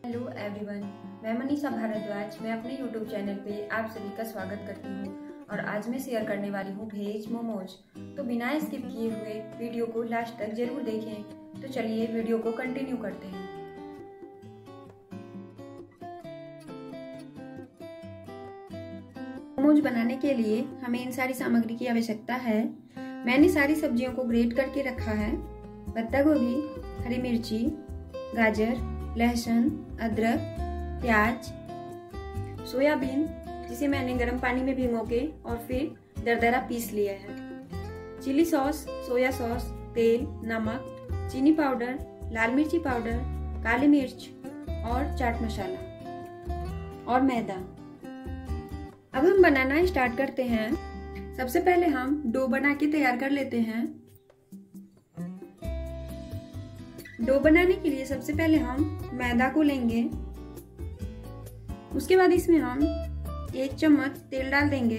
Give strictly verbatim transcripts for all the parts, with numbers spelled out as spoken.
Hello everyone, मैं मनीषा भारद्वाज। मैं अपने यूट्यूब चैनल पे आप सभी का स्वागत करती हूँ और आज मैं शेयर करने वाली हूँ वेज मोमोज। तो बिना स्किप किए हुए वीडियो को लास्ट तक जरूर देखें। तो चलिए वीडियो को कंटिन्यू करते हैं। मोमोज बनाने के लिए हमें इन सारी सामग्री की आवश्यकता है। मैंने सारी सब्जियों को ग्रेट करके रखा है। पत्ता गोभी, हरी मिर्ची, गाजर, लहसुन, अदरक, प्याज, सोयाबीन जिसे मैंने गर्म पानी में भिगो के और फिर दरदरा पीस लिया है, चिली सॉस, सोया सॉस, तेल, नमक, चीनी पाउडर, लाल मिर्ची पाउडर, काली मिर्च और चाट मसाला और मैदा। अब हम बनाना स्टार्ट करते हैं। सबसे पहले हम डो बना के तैयार कर लेते हैं। डो बनाने के लिए सबसे पहले हम मैदा को लेंगे। उसके बाद इसमें हम एक चम्मच तेल डाल देंगे,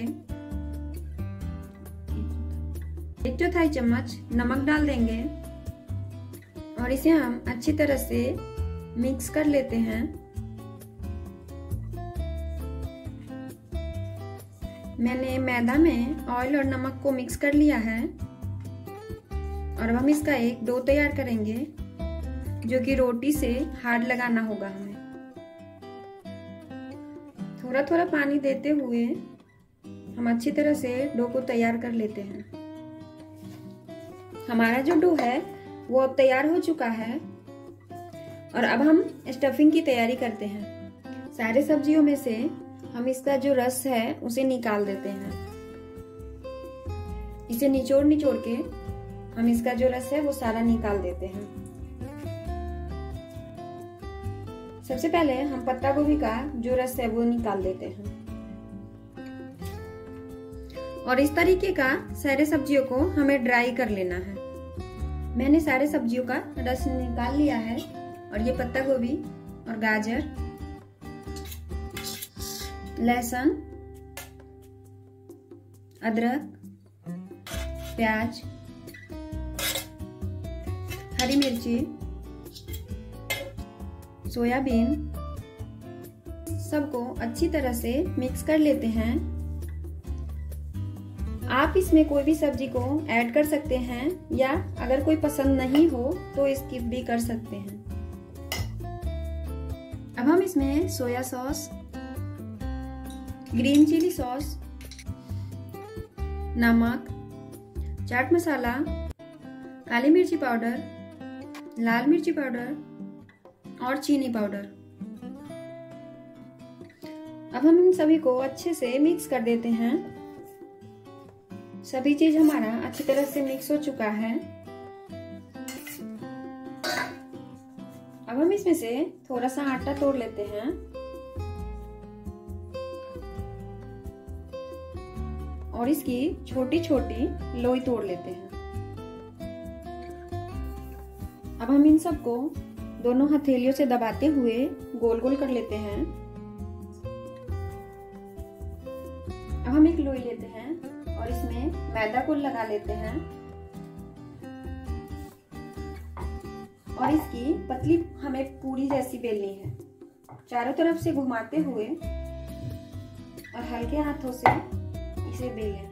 एक चौथाई चम्मच नमक डाल देंगे और इसे हम अच्छी तरह से मिक्स कर लेते हैं। मैंने मैदा में ऑयल और नमक को मिक्स कर लिया है और अब हम इसका एक डो तैयार करेंगे जो कि रोटी से हार्ड लगाना होगा हमें। थोड़ा थोड़ा पानी देते हुए हम अच्छी तरह से डो को तैयार कर लेते हैं। हमारा जो डो है वो अब तैयार हो चुका है और अब हम स्टफिंग की तैयारी करते हैं। सारे सब्जियों में से हम इसका जो रस है उसे निकाल देते हैं। इसे निचोड़ निचोड़ के हम इसका जो रस है वो सारा निकाल देते हैं। सबसे पहले हम पत्ता गोभी का जो रस है वो निकाल देते हैं और इस तरीके का सारे सब्जियों को हमें ड्राई कर लेना है। मैंने सारे सब्जियों का रस निकाल लिया है और ये पत्ता गोभी और गाजर, लहसुन, अदरक, प्याज, हरी मिर्ची, सोयाबीन सबको अच्छी तरह से मिक्स कर लेते हैं। आप इसमें कोई भी सब्जी को ऐड कर सकते हैं या अगर कोई पसंद नहीं हो तो स्किप भी कर सकते हैं। अब हम इसमें soya sauce, green chilli sauce, नमक, चाट मसाला, काली मिर्ची पाउडर, लाल मिर्ची पाउडर और चीनी पाउडर। अब हम इन सभी को अच्छे से मिक्स कर देते हैं। सभी चीज हमारा अच्छी तरह से मिक्स हो चुका है। अब हम इसमें से थोड़ा सा आटा तोड़ लेते हैं और इसकी छोटी छोटी लोई तोड़ लेते हैं। अब हम इन सबको दोनों हथेलियों से दबाते हुए गोल गोल कर लेते हैं। अब हम एक लोई लेते हैं और इसमें मैदा को लगा लेते हैं और इसकी पतली हमें पूरी जैसी बेलनी है। चारों तरफ से घुमाते हुए और हल्के हाथों से इसे बेलें।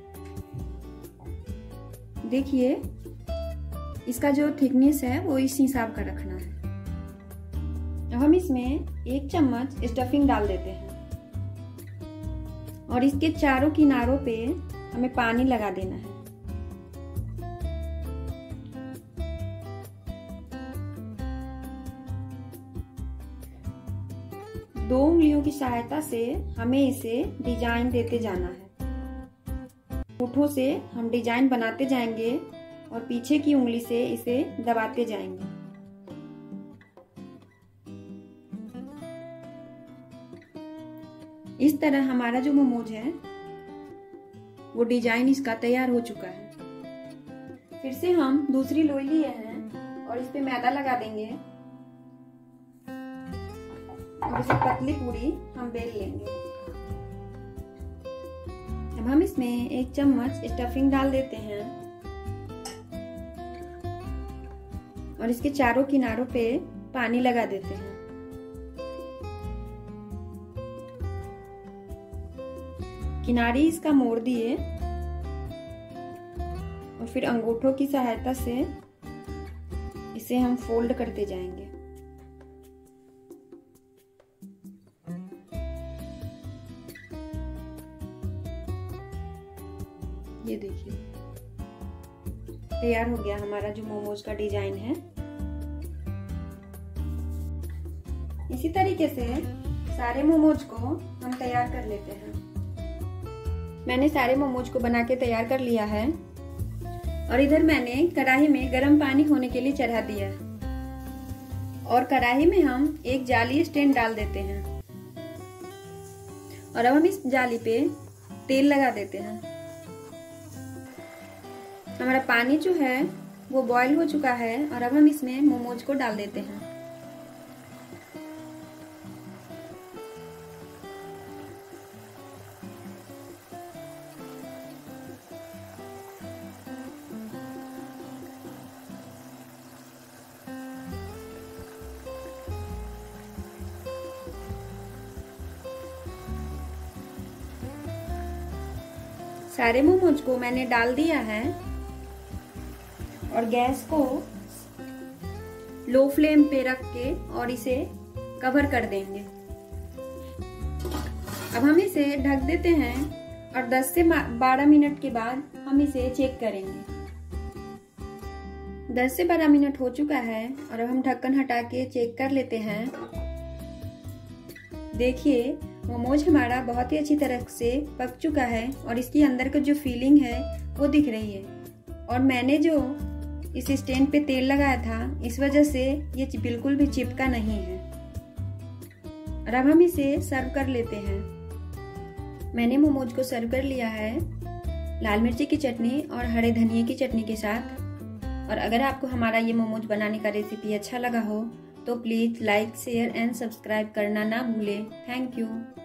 देखिए इसका जो थिकनेस है वो इस हिसाब का रखना है। अब हम इसमें एक चम्मच स्टफिंग डाल देते हैं और इसके चारों किनारों पे हमें पानी लगा देना है। दो उंगलियों की सहायता से हमें इसे डिजाइन देते जाना है। होठों से हम डिजाइन बनाते जाएंगे और पीछे की उंगली से इसे दबाते जाएंगे। इस तरह हमारा जो मोमोज है वो डिजाइन इसका तैयार हो चुका है। फिर से हम दूसरी लोई लिए हैं और इस पे मैदा लगा देंगे और इसे पतली पूरी हम बेल लेंगे। अब हम इसमें एक चम्मच स्टफिंग डाल देते हैं और इसके चारों किनारों पे पानी लगा देते हैं। किनारे इसका मोड़ दिए और फिर अंगूठों की सहायता से इसे हम फोल्ड करते जाएंगे। ये देखिए तैयार हो गया हमारा जो मोमोज का डिजाइन है। इसी तरीके से सारे मोमोज को हम तैयार कर लेते हैं। मैंने सारे मोमोज को बना के तैयार कर लिया है और इधर मैंने कढ़ाई में गर्म पानी होने के लिए चढ़ा दिया है और कढ़ाई में हम एक जाली स्टैंड डाल देते हैं और अब हम इस जाली पे तेल लगा देते हैं। हमारा पानी जो है वो बॉईल हो चुका है और अब हम इसमें मोमोज को डाल देते हैं। सारे मोमोज को मैंने डाल दिया है और गैस को लो फ्लेम पे रख के और इसे कवर कर देंगे। अब हम इसे ढक देते हैं और दस से बारह मिनट के बाद हम इसे चेक करेंगे। दस से बारह मिनट हो चुका है और अब हम ढक्कन हटा के चेक कर लेते हैं। देखिए मोमोज हमारा बहुत ही अच्छी तरह से पक चुका है और इसकी अंदर का जो फीलिंग है वो दिख रही है और मैंने जो इस स्टैंड पे तेल लगाया था इस वजह से ये बिल्कुल भी चिपका नहीं है। और अब हम इसे सर्व कर लेते हैं। मैंने मोमोज को सर्व कर लिया है लाल मिर्ची की चटनी और हरे धनिये की चटनी के साथ। और अगर आपको हमारा ये मोमोज बनाने का रेसिपी अच्छा लगा हो तो please like share and subscribe करना ना भूलें। Thank you.